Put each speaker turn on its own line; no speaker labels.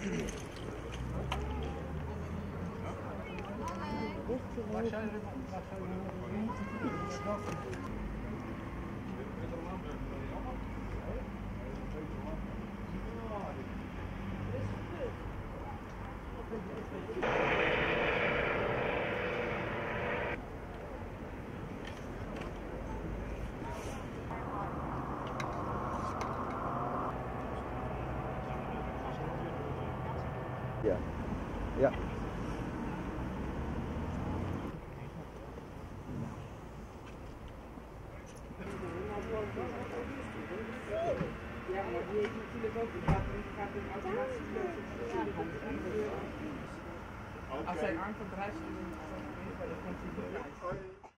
Ja. Ja.
Ja, maar die heeft natuurlijk ook een gaat een automatische aankomt. Als hij aankomt, rijdt hij